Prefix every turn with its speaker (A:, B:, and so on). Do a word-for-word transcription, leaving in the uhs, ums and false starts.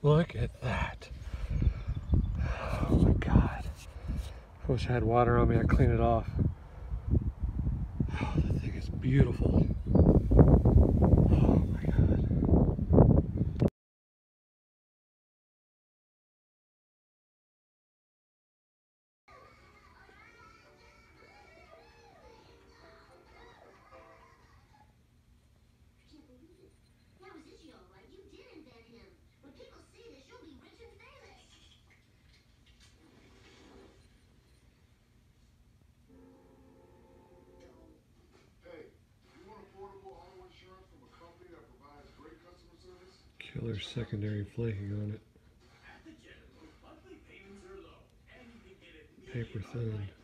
A: Look at that. Oh my God. I wish I had water on me, I'd clean it off. Oh, that thing is beautiful. Oh my God. Killer secondary flaking on it. Paper thin.